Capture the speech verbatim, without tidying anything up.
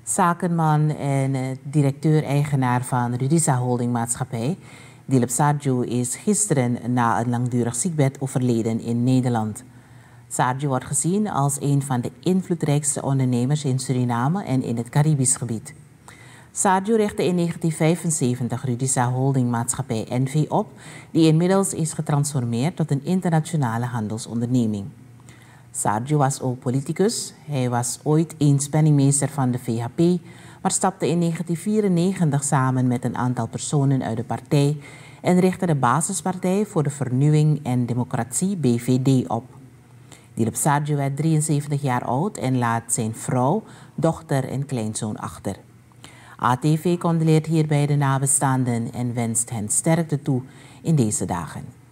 Zakenman en uh, directeur-eigenaar van Rudisa Holding Maatschappij, Dilip Sarju, is gisteren na een langdurig ziekbed overleden in Nederland. Sarju wordt gezien als een van de invloedrijkste ondernemers in Suriname en in het Caribisch gebied. Sarju richtte in negentien vijfenzeventig Rudisa Holding Maatschappij N V op, die inmiddels is getransformeerd tot een internationale handelsonderneming. Sarju was ook politicus. Hij was ooit eens penningmeester van de V H P, maar stapte in negentien vierennegentig samen met een aantal personen uit de partij en richtte de Basispartij voor de Vernieuwing en Democratie B V D op. Dilip Sarju werd drieënzeventig jaar oud en laat zijn vrouw, dochter en kleinzoon achter. A T V condoleert hierbij de nabestaanden en wenst hen sterkte toe in deze dagen.